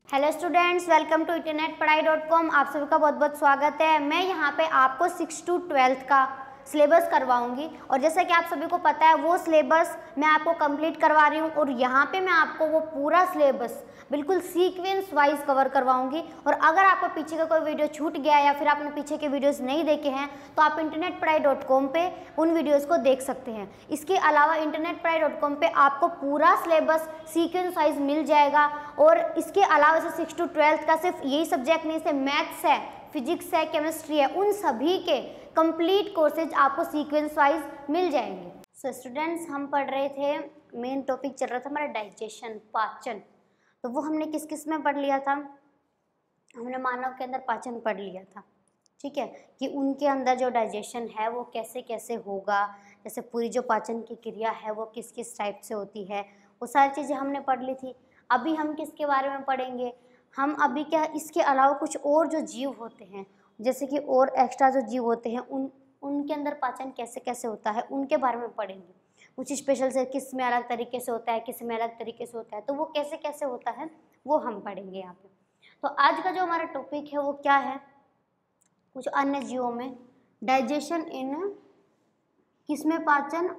Hello students, welcome to internetpadhai.com। आप सभी का बहुत बहुत स्वागत है। मैं यहाँ पे आपको 6 to 12th का सिलेबस करवाऊंगी और जैसा कि आप सभी को पता है वो सिलेबस मैं आपको कंप्लीट करवा रही हूँ और यहाँ पे मैं आपको वो पूरा सिलेबस बिल्कुल सीक्वेंस वाइज कवर करवाऊंगी। और अगर आपको पीछे का कोई वीडियो छूट गया या फिर आपने पीछे के वीडियोस नहीं देखे हैं तो आप internetpadhai.com पे उन वीडियोस को देख सकते हैं। इसके अलावा internetpadhai.com पे आपको पूरा सिलेबस सीक्वेंस वाइज मिल जाएगा। और इसके अलावा जैसे 6 to 12th का सिर्फ यही सब्जेक्ट नहीं, से मैथ्स है, फिजिक्स है, केमिस्ट्री है, उन सभी के कंप्लीट कोर्सेज आपको सीक्वेंस वाइज मिल जाएंगे। सो स्टूडेंट्स, हम पढ़ रहे थे, मेन टॉपिक चल रहा था हमारा डाइजेशन, पाचन। तो वो हमने किस किस में पढ़ लिया था? हमने मानव के अंदर पाचन पढ़ लिया था, ठीक है, कि उनके अंदर जो डाइजेशन है वो कैसे कैसे होगा, जैसे पूरी जो पाचन की क्रिया है वो किस किस टाइप से होती है, वो सारी चीज़ें हमने पढ़ ली थी। अभी हम किसके बारे में पढ़ेंगे? हम अभी क्या इसके अलावा कुछ और जो जीव होते हैं, जैसे कि और एक्स्ट्रा जो जीव होते हैं उनके अंदर पाचन कैसे कैसे होता है उनके बारे में पढ़ेंगे। कुछ स्पेशल से किस में अलग तरीके से होता है, किस में अलग तरीके से होता है, तो वो कैसे कैसे होता है वो हम पढ़ेंगे यहाँ पे। तो आज का जो हमारा टॉपिक है वो क्या है? कुछ अन्य जीवों में डाइजेशन इन किसमें पाचन,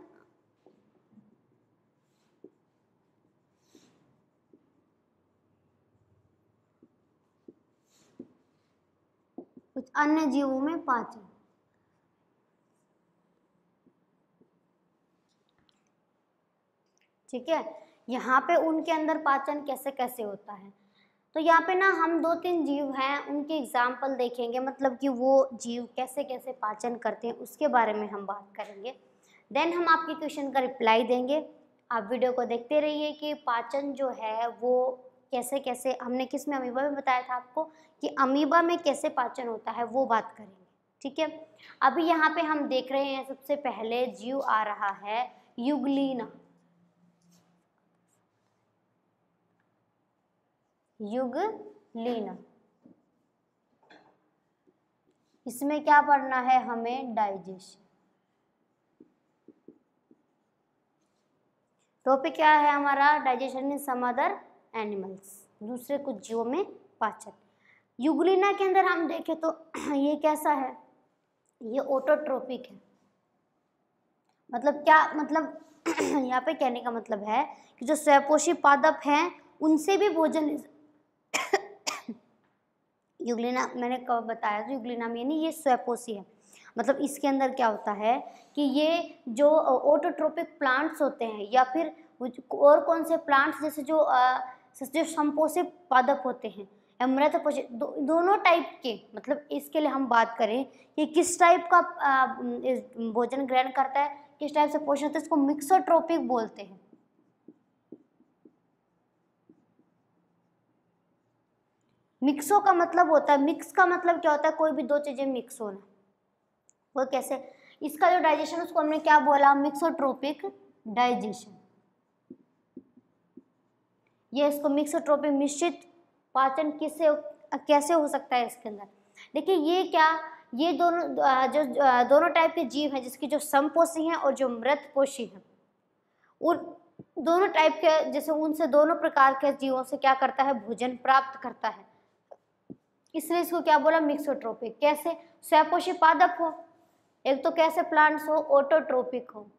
कुछ अन्य जीवों में पाचन। ठीक है, यहाँ पे उनके अंदर पाचन कैसे कैसे होता है। तो यहाँ पे ना हम 2-3 जीव हैं, उनके एग्जाम्पल देखेंगे, मतलब कि वो जीव कैसे कैसे पाचन करते हैं उसके बारे में हम बात करेंगे। देन हम आपके क्वेश्चन का रिप्लाई देंगे। आप वीडियो को देखते रहिए कि पाचन जो है वो कैसे कैसे, हमने किस में, अमीबा में बताया था आपको कि अमीबा में कैसे पाचन होता है वो बात करेंगे। ठीक है, अभी यहाँ पे हम देख रहे हैं सबसे पहले जीव आ रहा है युगलीना। युगलीना, इसमें क्या पढ़ना है हमें? डाइजेशन। टॉपिक क्या है हमारा? Digestion in some other animals, दूसरे कुछ जीवों में पाचन। युगलीना के अंदर हम देखें तो ये कैसा है? ये ऑटोट्रोपिक है। मतलब क्या मतलब यहाँ पे कहने का मतलब है कि जो स्वपोषी पादप हैं उनसे भी भोजन युगलीना मैंने कब बताया था, युगलीना में यानी ये स्वपोषी है। मतलब इसके अंदर क्या होता है कि ये जो ऑटोट्रोपिक प्लांट्स होते हैं या फिर और कौन से प्लांट्स, जैसे जो संपोषी पादप होते हैं या मृतपोषी, दोनों टाइप के, मतलब इसके लिए हम बात करें कि किस टाइप का भोजन ग्रहण करता है, किस टाइप से पोषण होता है, इसको मिक्सोट्रोपिक बोलते हैं। मिक्सो का मतलब होता है, मिक्स का मतलब क्या होता है? कोई भी दो चीजें मिक्स होना। वो कैसे? इसका जो डाइजेशन उसको हमने क्या बोला? Mixotrophic digestion. ये इसको मिक्सोट्रोपिक, मिश्रित पाचन किससे कैसे हो सकता है इसके अंदर? देखिए ये क्या, ये दोनों जो दोनों टाइप के जीव हैं, जिसकी जो समपोषी हैं और जो मृतपोषी हैं, उन दोनों टाइप के, जैसे उनसे दोनों प्रकार के जीवों से क्या करता है? भोजन प्राप्त करता है। इसलिए इसको क्या बोला? मिक्सोट्रोपिक। कैसे? स्वपोषी पादप हो, एक तो कैसे प्लांट्स हो? ऑटोट्रोपिक हो।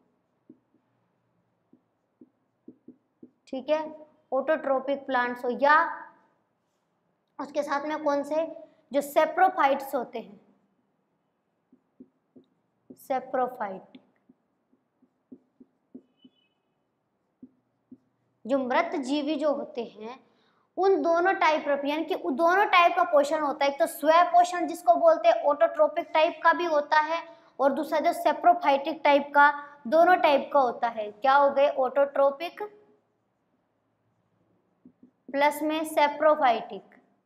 ठीक है, ऑटोट्रोपिक प्लांट्स हो, या उसके साथ में कौन से? जो सेप्रोफाइट्स होते हैं, सेप्रोफाइट, जो मृत जीवी जो होते हैं, उन दोनों टाइप, यानी कि दोनों टाइप का पोषण होता है। एक तो स्व पोषण जिसको बोलते हैं ऑटोट्रोपिक टाइप का भी होता है, और दूसरा जो सेप्रोफाइटिक टाइप का, दोनों टाइप का होता है। क्या हो गए? ऑटोट्रोपिक प्लस में सेप्रोफाइटिक,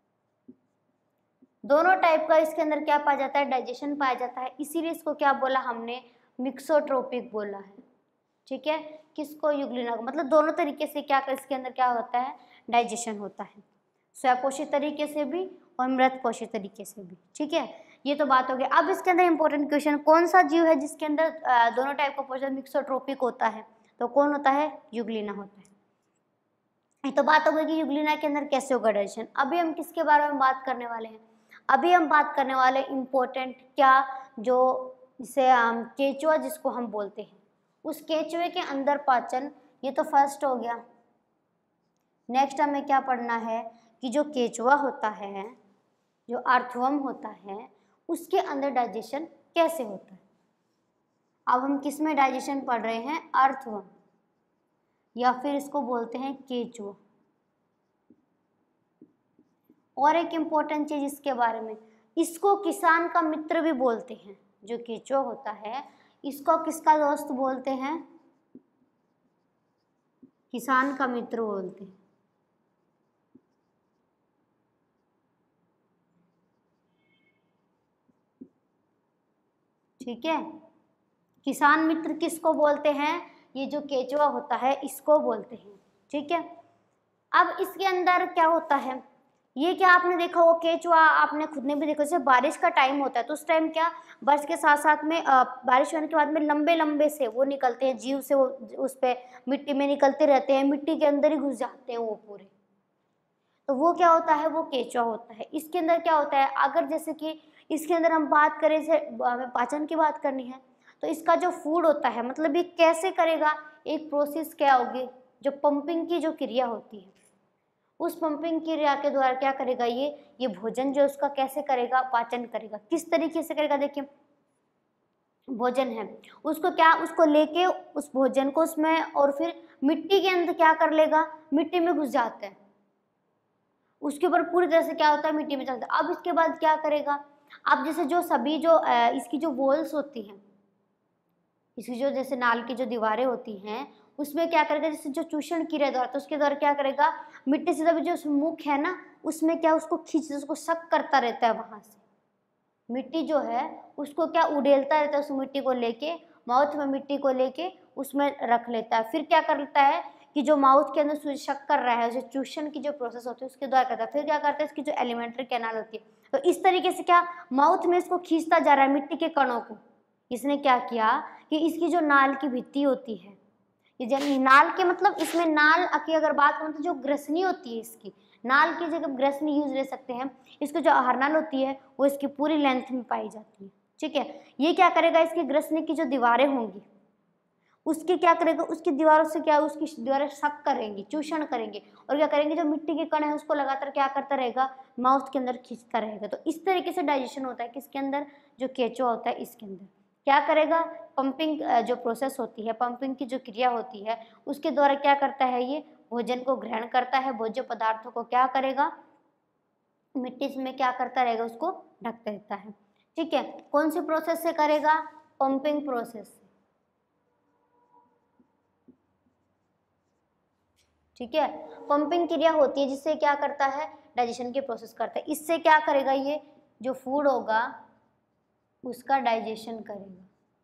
दोनों टाइप का इसके अंदर क्या पाया जाता है? डाइजेशन पाया जाता है। इसीलिए इसको क्या बोला हमने? मिक्सोट्रोपिक बोला है। ठीक है, किसको? युगलीना को। मतलब दोनों तरीके से क्या इसके अंदर क्या होता है? डाइजेशन होता है, स्वपोषी तरीके से भी और मृतपोषी तरीके से भी। ठीक है, ये तो बात हो गई। अब इसके अंदर इंपॉर्टेंट क्वेश्चन, कौन सा जीव है जिसके अंदर दोनों टाइप का पोषण मिक्सोट्रोपिक होता है? तो कौन होता है? युगलीना होता है। तो बात हो गई कि यूग्लिना के अंदर कैसे होगा डाइजेशन। अभी हम किसके बारे में बात करने वाले हैं? अभी हम बात करने वाले इम्पोर्टेंट क्या, जो जिसे हम केचुआ जिसको हम बोलते हैं, उस केचुए के अंदर पाचन, ये तो फर्स्ट हो गया। नेक्स्ट हमें क्या पढ़ना है कि जो केचुआ होता है, जो अर्थवर्म होता है, उसके अंदर डाइजेशन कैसे होता है। अब हम किस में डाइजेशन पढ़ रहे हैं? अर्थवर्म, या फिर इसको बोलते हैं केचुआ। और एक इम्पोर्टेंट चीज इसके बारे में, इसको किसान का मित्र भी बोलते हैं। जो केचुआ होता है इसको किसका दोस्त बोलते हैं? किसान का मित्र बोलते हैं। ठीक है, किसान मित्र किसको बोलते हैं? ये जो केचुआ होता है इसको बोलते हैं। ठीक है, अब इसके अंदर क्या होता है, ये क्या आपने देखा वो केचुआ, आपने खुद ने भी देखा, जैसे बारिश का टाइम होता है तो उस टाइम क्या, बारिश के साथ साथ में बारिश होने के बाद में लंबे लंबे से वो निकलते हैं जीव से, वो उस पे मिट्टी में निकलते रहते हैं, मिट्टी के अंदर ही घुस जाते हैं वो पूरे। तो वो क्या होता है? वो केचुआ होता है। इसके अंदर क्या होता है, अगर जैसे कि इसके अंदर हम बात करें, हमें पाचन की बात करनी है, तो इसका जो फूड होता है, मतलब ये कैसे करेगा, एक प्रोसेस क्या होगी, जो पंपिंग की जो क्रिया होती है, उस पंपिंग क्रिया के द्वारा क्या करेगा, ये भोजन जो उसका कैसे करेगा, पाचन करेगा। किस तरीके से करेगा? देखिए, भोजन है उसको क्या, उसको लेके उस भोजन को उसमें, और फिर मिट्टी के अंदर क्या कर लेगा, मिट्टी में घुस जाता है, उसके ऊपर पूरी तरह से क्या होता है, मिट्टी में चलता है। अब इसके बाद क्या करेगा, अब जैसे जो सभी जो इसकी जो वॉल्स होती हैं, इसकी जो जैसे नाल की जो दीवारें होती हैं, उसमें क्या करेगा, जैसे जो चूषण क्रिया द्वारा, तो उसके द्वारा क्या करेगा, मिट्टी से तभी जो मुख है ना, उसमें क्या उसको खींच, उसको सक करता रहता है, वहां से मिट्टी जो है उसको क्या उड़ेलता रहता है, उस मिट्टी को लेके माउथ में, मिट्टी को लेके उसमें रख लेता है। फिर क्या करता है कि जो माउथ के अंदर शक कर रहा है, जो चूषण की जो प्रोसेस होती है उसके द्वारा करता है। फिर क्या करता है, इसकी जो एलिमेंट्री कैनाल होती है, तो इस तरीके से क्या माउथ में इसको खींचता जा रहा है मिट्टी के कणों को। इसने क्या किया कि इसकी जो नाल की भित्ति होती है, ये जब नाल के मतलब इसमें नाल की अगर बात करूँ तो जो ग्रसनी होती है, इसकी नाल की जगह ग्रसनी यूज ले सकते हैं। इसको जो आहारनाल होती है वो इसकी पूरी लेंथ में पाई जाती है। ठीक है, ये क्या करेगा, इसकी ग्रसनी की जो दीवारें होंगी उसकी क्या करेगा, उसकी दीवारों से क्या, उसकी दीवारें सक करेंगी, चूषण करेंगे, और क्या करेंगे, जो मिट्टी के कण है उसको लगातार क्या करता रहेगा, माउथ के अंदर खींचता रहेगा। तो इस तरीके से डाइजेशन होता है किसके अंदर, जो केचुआ होता है इसके अंदर। क्या करेगा, पंपिंग जो प्रोसेस होती है, पंपिंग की जो क्रिया होती है, उसके द्वारा क्या करता है, ये भोजन को ग्रहण करता है, भोज्य पदार्थों को क्या करेगा, मिट्टी में क्या करता रहेगा, उसको ढकता रहता है। ठीक है, कौन सी प्रोसेस से करेगा, पंपिंग प्रोसेस से। ठीक है, पंपिंग क्रिया होती है जिससे क्या करता है, डाइजेशन की प्रोसेस करता है। इससे क्या करेगा, ये जो फूड होगा उसका डाइजेशन करेगा।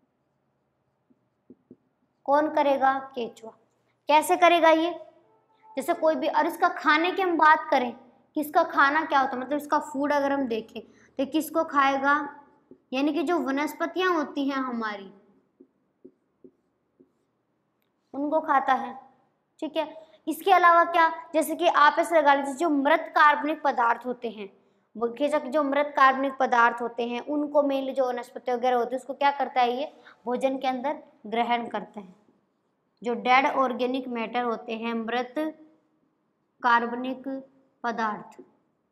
कौन करेगा, केचुआ। कैसे करेगा ये, जैसे कोई भी, और इसका खाने की हम बात करें कि इसका खाना क्या होता है, मतलब इसका फूड अगर हम देखें तो किसको खाएगा, यानी कि जो वनस्पतियां होती हैं हमारी उनको खाता है। ठीक है, इसके अलावा क्या, जैसे कि आप ऐसे लगा लीजिए जो मृत कार्बनिक पदार्थ होते हैं, जो मृत कार्बनिक पदार्थ होते हैं उनको मेनली जो वनस्पति वगैरह होती है उसको क्या करता है, ये भोजन के अंदर ग्रहण करते हैं। जो डेड ऑर्गेनिक मैटर होते हैं, मृत कार्बनिक पदार्थ,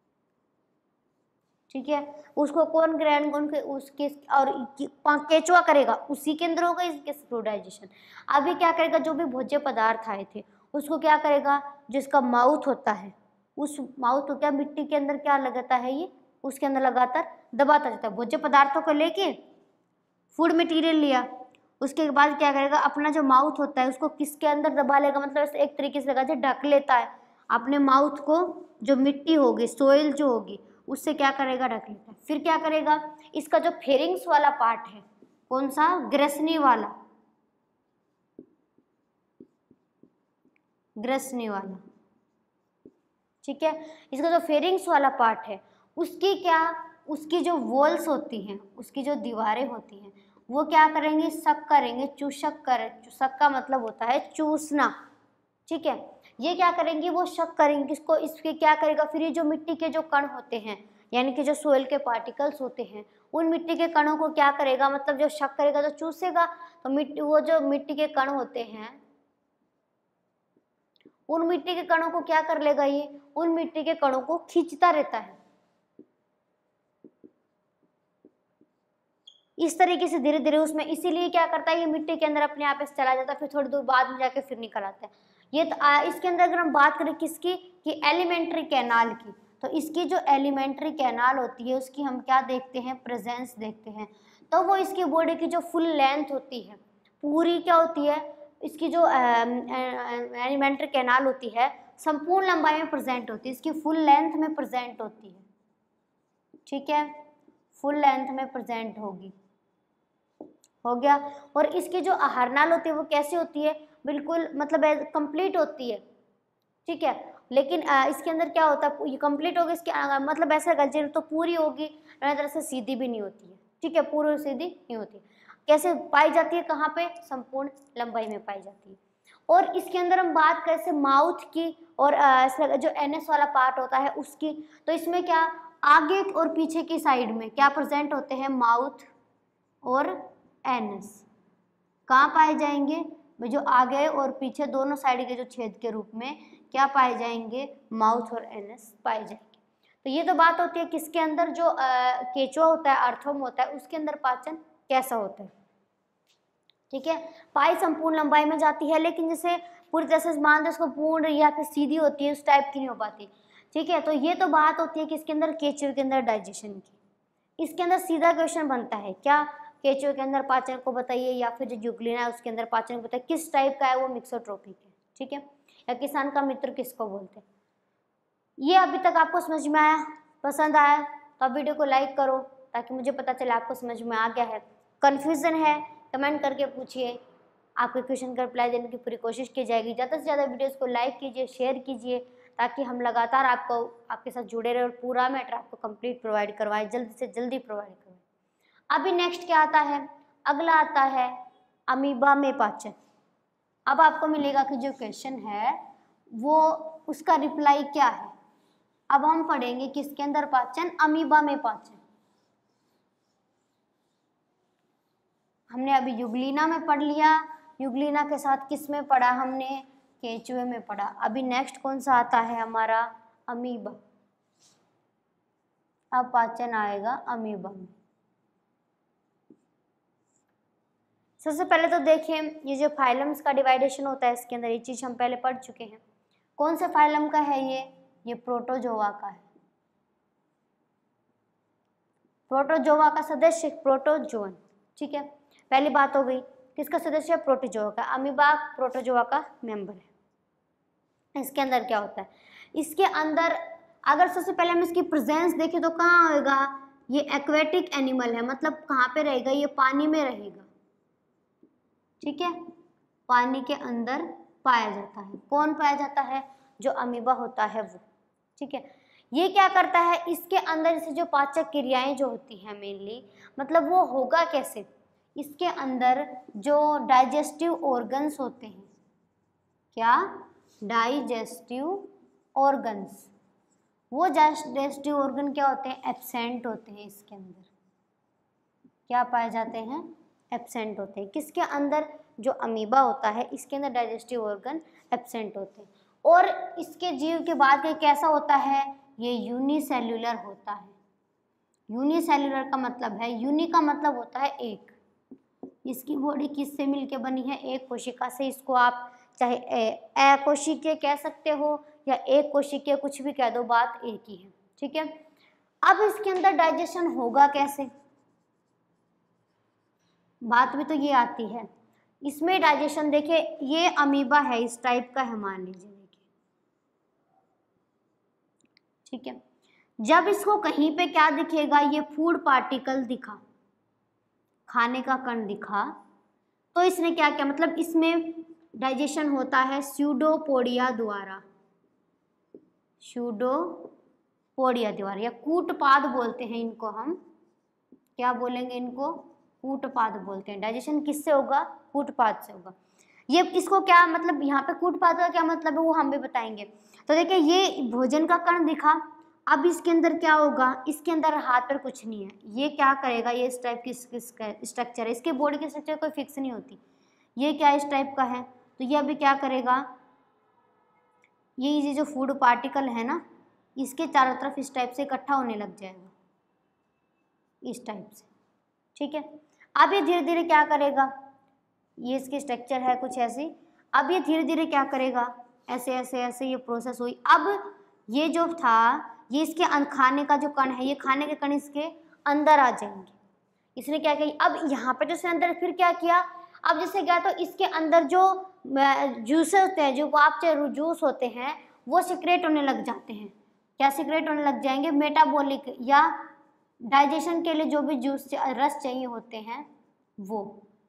ठीक है, उसको कौन ग्रहण, उनके उसके, और केचुआ करेगा, उसी के अंदर होगा इसके थ्रू डाइजेशन। अभी क्या करेगा, जो भी भोज्य पदार्थ आए थे उसको क्या करेगा, जिसका माउथ होता है उस माउथ को क्या मिट्टी के अंदर क्या लगाता है, ये उसके अंदर लगातार दबाता रहता है। भोज्य पदार्थों को लेके फूड मटेरियल लिया, उसके बाद क्या करेगा, अपना जो माउथ होता है उसको किसके अंदर दबा लेगा, मतलब एक तरीके से लगा ढक लेता है अपने माउथ को, जो मिट्टी होगी, सोइल जो होगी उससे क्या करेगा, ढक लेता है। फिर क्या करेगा, इसका जो फेरिंग्स वाला पार्ट है, कौन सा, ग्रसनी वाला, ग्रसनी वाला, ठीक है, इसका जो फेरिंग्स वाला पार्ट है उसकी क्या, उसकी जो वॉल्स होती हैं, उसकी जो दीवारें होती हैं वो क्या करेंगे, सक करेंगे, चूषक कर, सक का मतलब होता है चूसना। ठीक है, ये क्या करेंगे, वो शक करेंगे किसको, इसके क्या करेगा, फिर ये जो मिट्टी के जो कण होते हैं यानी कि जो सोइल के पार्टिकल्स होते हैं उन मिट्टी के कणों को क्या करेगा, मतलब जो शक करेगा तो चूसेगा। तो मिट्टी, वो जो मिट्टी के कण होते हैं उन मिट्टी के कणों को क्या कर लेगा, ये उन मिट्टी के कणों को खींचता रहता है। इस तरीके से धीरे धीरे उसमें, इसीलिए क्या करता है, ये मिट्टी के अंदर अपने आप से चला जाता है, फिर थोड़ी दूर बाद में जाके फिर निकल आता है। ये तो इसके अंदर अगर हम बात करें किसकी, कि एलिमेंट्री कैनाल की, तो इसकी जो एलिमेंट्री कैनाल होती है उसकी हम क्या देखते हैं, प्रेजेंस देखते हैं। तो वो इसकी बॉडी की जो फुल लेंथ होती है पूरी क्या होती है, इसकी जो एलिमेंट्री कैनाल होती है संपूर्ण लंबाई में प्रेजेंट होती है, इसकी फुल लेंथ में प्रेजेंट होती है। ठीक है, फुल लेंथ में प्रेजेंट होगी, हो गया। और इसकी जो आहार नाल होती है वो कैसी होती है, बिल्कुल मतलब कंप्लीट होती है। ठीक है, लेकिन इसके अंदर क्या होता है, ये कंप्लीट होगी, इसके मतलब ऐसा गलती तो पूरी होगी, इस तरह से सीधी भी नहीं होती है। ठीक है, पूरी सीधी नहीं होती। कैसे पाई जाती है, कहाँ पे, संपूर्ण लंबाई में पाई जाती है। और इसके अंदर हम बात करें से माउथ की और जो एनएस वाला पार्ट होता है उसकी, तो इसमें क्या आगे और पीछे की साइड में क्या प्रेजेंट होते हैं, माउथ और एनएस कहाँ पाए जाएंगे, जो आगे और पीछे दोनों साइड के जो छेद के रूप में क्या पाए जाएंगे, माउथ और एनएस पाए जाएंगे। तो ये तो बात होती है किसके अंदर, जो केचुआ होता है, अर्थवम होता है, उसके अंदर पाचन कैसा होता है। ठीक है, पाई संपूर्ण लंबाई में जाती है, लेकिन जैसे पूरी तरह से मान दो उसको पूर्ण या फिर सीधी होती है, उस टाइप की नहीं हो पाती। ठीक है, तो ये तो बात होती है किसके अंदर, केचुए के अंदर डाइजेशन की। इसके अंदर सीधा क्वेश्चन बनता है क्या, केचुए के अंदर पाचन को बताइए, या फिर जो यूग्लिना है उसके अंदर पाचन को बताइए, किस टाइप का है वो, मिक्सोट्रोपिक है। ठीक है, या किसान का मित्र किसको बोलते हैं। ये अभी तक आपको समझ में आया, पसंद आया तो आप वीडियो को लाइक करो ताकि मुझे पता चले आपको समझ में आ गया है। कन्फ्यूजन है कमेंट करके पूछिए, आपके क्वेश्चन का रिप्लाई देने की पूरी कोशिश की जाएगी। ज़्यादा से ज़्यादा वीडियोस को लाइक कीजिए, शेयर कीजिए, ताकि हम लगातार आपके साथ जुड़े रहे और पूरा मैटर आपको कंप्लीट प्रोवाइड करवाए, जल्दी से जल्दी प्रोवाइड करवाए। अभी नेक्स्ट क्या आता है, अगला आता है अमीबा में पाचन। अब आपको मिलेगा कि जो क्वेश्चन है वो उसका रिप्लाई क्या है। अब हम पढ़ेंगे किसके अंदर पाचन, अमीबा में पाचन। हमने अभी यूग्लिना में पढ़ लिया, यूग्लिना के साथ किस में पढ़ा हमने, केचुए में पढ़ा। अभी नेक्स्ट कौन सा आता है हमारा, अमीबा। अब पाचन आएगा अमीबा में। सबसे पहले तो देखिए ये जो फाइलम्स का डिवाइडेशन होता है इसके अंदर, ये चीज हम पहले पढ़ चुके हैं। कौन से फाइलम का है ये प्रोटोजोआ का है। प्रोटोजोआ का सदस्य प्रोटोजोन। ठीक है, पहली बात हो गई, किसका सदस्य है, प्रोटोजोआ का। अमीबा प्रोटोजोआ का मेंबर है। इसके अंदर क्या होता है, इसके अंदर अगर सबसे पहले हम इसकी प्रेजेंस देखें तो कहाँ होगा, ये एक्वेटिक एनिमल है, मतलब कहाँ पे रहेगा, ये पानी में रहेगा। ठीक है, पानी के अंदर पाया जाता है। कौन पाया जाता है, जो अमीबा होता है वो। ठीक है, ये क्या करता है, इसके अंदर से जो पाचक क्रियाएं जो होती हैं मेनली, मतलब वो होगा कैसे, इसके अंदर जो डाइजेस्टिव ऑर्गन्स होते हैं, क्या, डाइजेस्टिव ऑर्गन्स, वो डाइजेस्टिव ऑर्गन क्या होते हैं, एब्सेंट होते हैं। इसके अंदर क्या पाए जाते हैं, एब्सेंट होते हैं। किसके अंदर, जो अमीबा होता है इसके अंदर डाइजेस्टिव ऑर्गन एब्सेंट होते हैं। और इसके जीव के बाद के कैसा होता है, ये यूनिसेल्युलर होता है। यूनिसेल्युलर का मतलब है, यूनि का मतलब होता है एक, इसकी बॉडी किससे मिलके बनी है, एक कोशिका से। इसको आप चाहे अकोशिकीय कह सकते हो या एक कोशिकीय, कुछ भी कह दो, बात एक ही है। ठीक है, अब इसके अंदर डाइजेशन होगा कैसे, बात भी तो ये आती है। इसमें डाइजेशन देखिए, ये अमीबा है, इस टाइप का है मान लीजिए, देखिए। ठीक है, जब इसको कहीं पे क्या दिखेगा, ये फूड पार्टिकल दिखा, खाने का कण दिखा, तो इसने क्या किया, मतलब इसमें डाइजेशन होता है स्यूडोपोडिया द्वारा। स्यूडोपोडिया द्वारा, या कूटपाद बोलते हैं इनको हम, क्या बोलेंगे इनको, कूटपाद बोलते हैं। डाइजेशन किससे होगा, कूटपाद से होगा। ये इसको क्या मतलब, यहाँ पे कूटपाद का क्या मतलब है वो हम भी बताएंगे। तो देखिए ये भोजन का कण दिखा, अब इसके अंदर क्या होगा, इसके अंदर हाथ पर कुछ नहीं है, ये क्या करेगा, ये इस टाइप की स्ट्रक्चर है, इसके बॉडी की स्ट्रक्चर कोई फिक्स नहीं होती, ये क्या इस टाइप का है, तो ये अभी क्या करेगा, ये जो फूड पार्टिकल है ना, इसके चारों तरफ इस टाइप से इकट्ठा होने लग जाएगा, इस टाइप से, ठीक है। अब ये धीरे धीरे क्या करेगा, ये इसकी स्ट्रक्चर है कुछ ऐसी, अब ये धीरे धीरे क्या करेगा, ऐसे ऐसे ऐसे ये प्रोसेस हुई। अब ये जो था, ये इसके खाने का जो कण है, ये खाने के कण इसके अंदर आ जाएंगे, इसने क्या किया, अब यहाँ पे जो अंदर फिर क्या किया, अब जैसे क्या, तो इसके अंदर जो जूस होते हैं, जो आप जूस होते हैं, वो सिक्रेट होने लग जाते हैं, क्या सिक्रेट होने लग जाएंगे, मेटाबॉलिक या डाइजेशन के लिए जो भी जूस रस चाहिए होते हैं वो।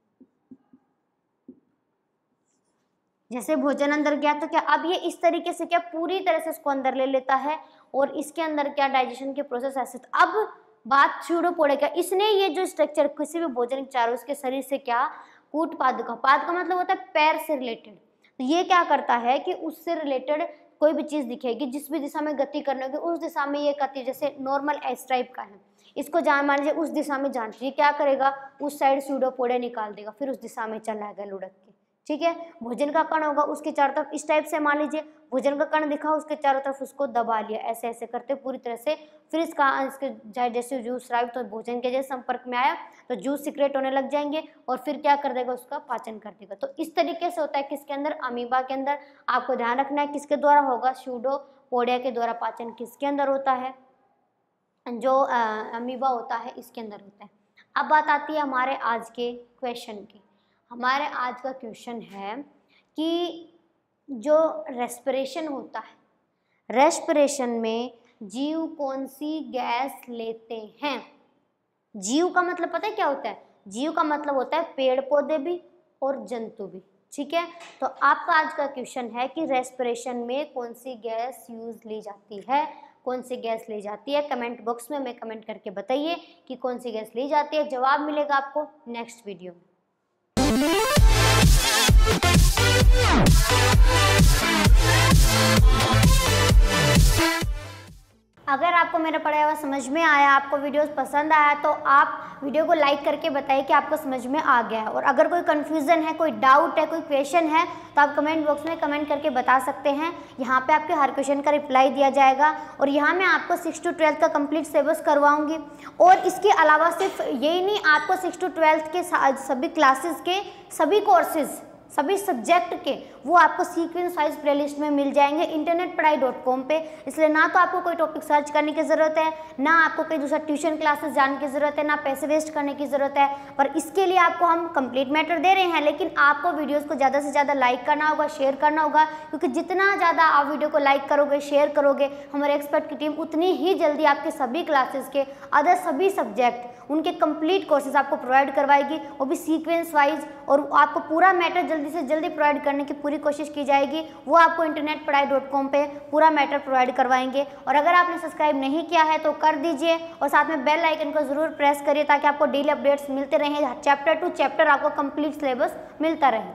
जैसे भोजन अंदर गया तो क्या, अब ये इस तरीके से क्या पूरी तरह से इसको अंदर ले लेता है और इसके अंदर क्या डाइजेशन के प्रोसेस ऐसे। अब बात सूडोपोडे का, इसने ये जो स्ट्रक्चर किसी भी भोजन के चारों उसके शरीर से क्या कूटपाद का, पाद का मतलब होता है पैर से रिलेटेड, तो ये क्या करता है कि उससे रिलेटेड कोई भी चीज दिखेगी, जिस भी दिशा में गति करने होगी उस दिशा में ये गति, जैसे नॉर्मल एस टाइप का है, इसको जान मान लीजिए उस दिशा में जान लीजिए, क्या करेगा उस साइड सूडोपोडे निकाल देगा, फिर उस दिशा में चलाएगा लुढ़क के, ठीक है। भोजन का कण होगा उसके चारों तरफ इस टाइप से, मान लीजिए भोजन का कण दिखा, उसके चारों तरफ उसको दबा लिया, ऐसे ऐसे करते पूरी तरह से, फिर इसके जैसे जूस स्राव तो भोजन के जैसे संपर्क में आया तो जूस सिक्रेट होने लग जाएंगे और फिर क्या कर देगा, उसका पाचन कर देगा। तो इस तरीके से होता है किसके अंदर, अमीबा के अंदर। आपको ध्यान रखना है किसके द्वारा होगा, सूडोपोडिया के द्वारा पाचन किसके अंदर होता है, जो अमीबा होता है इसके अंदर होता है। अब बात आती है हमारे आज के क्वेश्चन की। हमारे आज का क्वेश्चन है कि जो रेस्पिरेशन होता है, रेस्पिरेशन में जीव कौन सी गैस लेते हैं। जीव का मतलब पता है क्या होता है, जीव का मतलब होता है पेड़ पौधे भी और जंतु भी, ठीक है। तो आपका आज का क्वेश्चन है कि रेस्पिरेशन में कौन सी गैस यूज ली जाती है, कौन सी गैस ली जाती है। कमेंट बॉक्स में हमें कमेंट करके बताइए कि कौन सी गैस ली जाती है। जवाब मिलेगा आपको नेक्स्ट वीडियो में। अगर आपको मेरा पढ़ाया हुआ समझ में आया, आपको वीडियोस पसंद आया, तो आप वीडियो को लाइक करके बताइए कि आपको समझ में आ गया है। और अगर कोई कन्फ्यूज़न है, कोई डाउट है, कोई क्वेश्चन है, तो आप कमेंट बॉक्स में कमेंट करके बता सकते हैं। यहाँ पे आपके हर क्वेश्चन का रिप्लाई दिया जाएगा। और यहाँ मैं आपको 6 to 12 का कंप्लीट सिलेबस करवाऊँगी। और इसके अलावा सिर्फ यही नहीं, आपको 6 to 12 के सभी क्लासेस के सभी कोर्सेज, सभी सब्जेक्ट के वो आपको सीक्वेंस वाइज प्लेलिस्ट में मिल जाएंगे internetpadhai.com पे। इसलिए ना तो आपको कोई टॉपिक सर्च करने की ज़रूरत है, ना आपको कोई दूसरा ट्यूशन क्लासेस जाने की ज़रूरत है, ना पैसे वेस्ट करने की ज़रूरत है। पर इसके लिए आपको हम कंप्लीट मैटर दे रहे हैं, लेकिन आपको वीडियोस को ज़्यादा से ज़्यादा लाइक करना होगा, शेयर करना होगा, क्योंकि जितना ज़्यादा आप वीडियो को लाइक करोगे, शेयर करोगे, हमारे एक्सपर्ट की टीम उतनी ही जल्दी आपके सभी क्लासेस के अदर सभी सब्जेक्ट उनके कंप्लीट कोर्सेज आपको प्रोवाइड करवाएगी, वो भी सीक्वेंस वाइज। और आपको पूरा मैटर जल्दी से जल्दी प्रोवाइड करने की पूरी कोशिश की जाएगी। वो आपको internetpadhai.com पे पूरा मैटर प्रोवाइड करवाएंगे। और अगर आपने सब्सक्राइब नहीं किया है तो कर दीजिए और साथ में बेल आइकन को ज़रूर प्रेस करिए, ताकि आपको डेली अपडेट्स मिलते रहें, चैप्टर टू चैप्टर आपको कंप्लीट सिलेबस मिलता रहे।